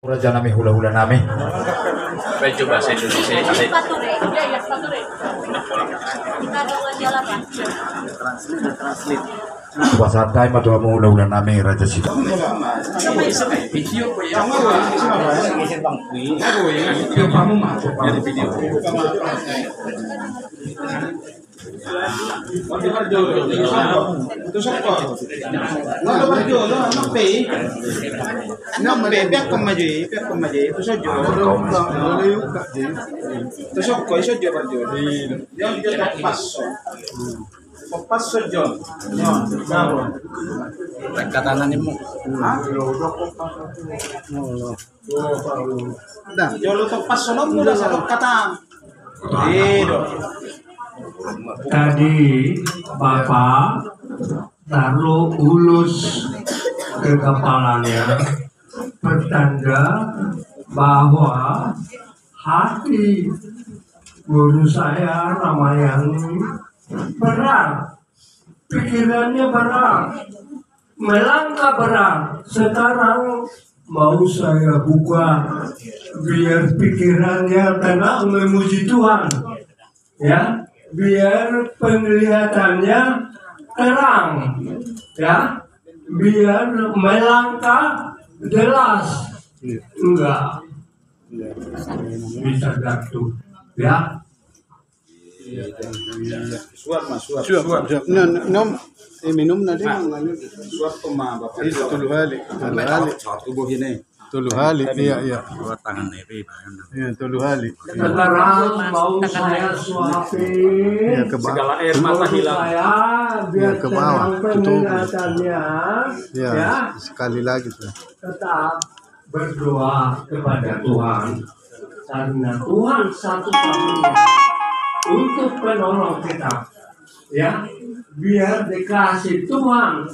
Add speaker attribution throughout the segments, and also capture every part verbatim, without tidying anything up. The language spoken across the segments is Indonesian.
Speaker 1: Raja nami hula-hula nami.
Speaker 2: Baik, coba bahasa Indonesia kasih.
Speaker 1: Bahasa Thai mah tuh hula-hula nami Raja Sita.
Speaker 2: Video yang dari video. Katanannya mo.
Speaker 3: Dah, jolo to pasolong mula sa kata. Ido.
Speaker 4: Tadi Bapak taruh ulus ke kepalanya, pertanda bahwa hati guru saya Ramayani berat, pikirannya berat, melangkah berat. Sekarang mau saya buka biar pikirannya tenang memuji Tuhan, ya, biar penglihatannya terang, ya, biar melangkah jelas. Enggak bisa jatuh, ya.
Speaker 3: Suap mas, suap. Suap, suap. No, no, eh, minum nanti mangano. Suap to ma bapak. Itu tulu hali, tulu hali. Satu buah ini. Tulu hali, iya iya.
Speaker 2: Dua tangan nepi,
Speaker 3: iya tulu hali.
Speaker 4: Sekarang mau saya suapin
Speaker 3: Ya, ke bawah.
Speaker 2: segala air mata hilang.
Speaker 4: saya biar
Speaker 3: Ya, ke bawah.
Speaker 4: terang penglihatannya,
Speaker 3: Ya,
Speaker 4: ya.
Speaker 3: sekali lagi tuh.
Speaker 4: Tetap berdoa kepada Tuhan karena Tuhan satu-satunya untuk penolong kita, ya, biar dikasih Tuhan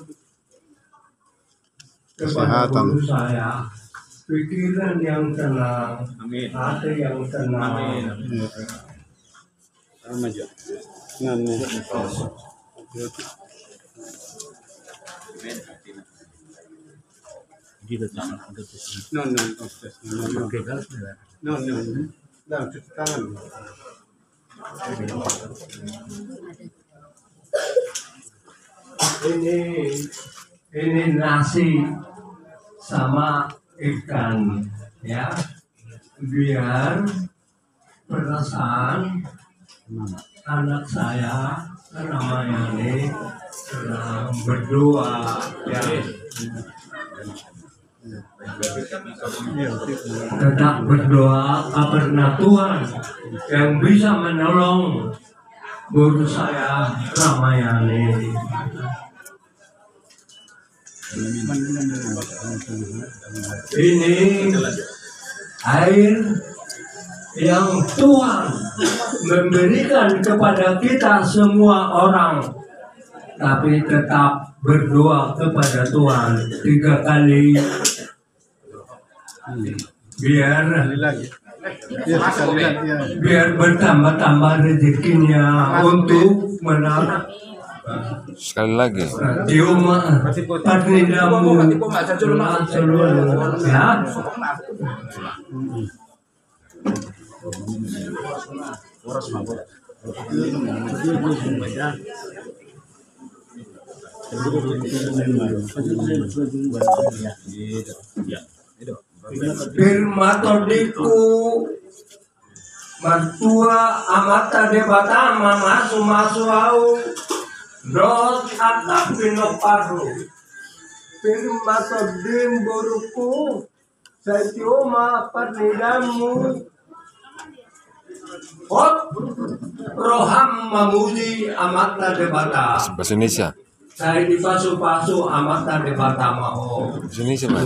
Speaker 4: kepada
Speaker 3: Kesehatan.
Speaker 4: guru saya pikiran yang tenang,
Speaker 2: Amin.
Speaker 4: hati yang tenang.
Speaker 2: Amin.
Speaker 3: Iya. Sama aja. Nah, nih.
Speaker 2: Gitu tangan ada di sini.
Speaker 3: No, no, no. No,
Speaker 2: Oke, gas nih.
Speaker 3: no, no. Dah, cuci tangan.
Speaker 4: Ini ini nasi sama ikan, ya, biar perasaan anak saya Ramayani sedang berdoa, ya, tetap berdoa karena Tuhan yang bisa menolong guru saya Ramayani. Ini air yang Tuhan memberikan kepada kita semua orang, tapi tetap berdoa kepada Tuhan tiga kali biar
Speaker 3: Iya, sekali lagi. Ya.
Speaker 4: biar bertambah-tambah rezekinya untuk menang.
Speaker 5: Sekali lagi.
Speaker 4: Diuma patnidamu seluruh, ya. Pirmatodiku Martua amata debata mama sumasu au dos atap pinoparu Pirmatodim boruku Satioma patnidamu Hot roham mamuji amata debata.
Speaker 5: Bahasa Indonesia.
Speaker 4: Saya dipasu-pasu amata debata mau.
Speaker 5: Bahasa Indonesia Mas.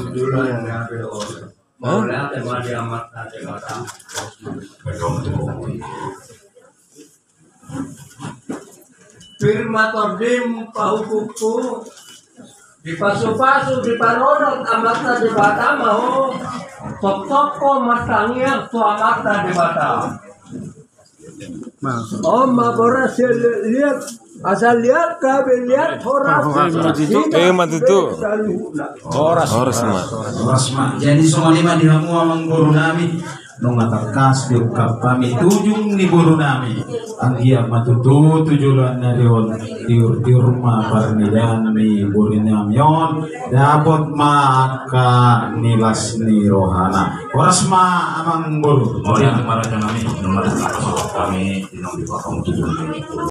Speaker 4: Mau lihat tema di amata debata. Firmatodim pahukuku dipasu-pasu diparodot amata debata mau. Toko matangnya tu amata debata.
Speaker 3: Masuk.
Speaker 4: Oh, ma borra se lihat Asal lihat kami lihat horas.
Speaker 5: Eh, mati tu.
Speaker 2: Horas.
Speaker 5: Horas mah.
Speaker 1: Rasma. Jadi semua lima dihamu amang guru nami. Nungatarkas diukap kami tujung ni guru nami. Anggia matutu tujulan na dion di, di rumah parnidan ni guru nami yon dapat maka nilas ni rohana. Rasma amang guru. Oh yang kemarin kami nomor kami di nomor tujuh.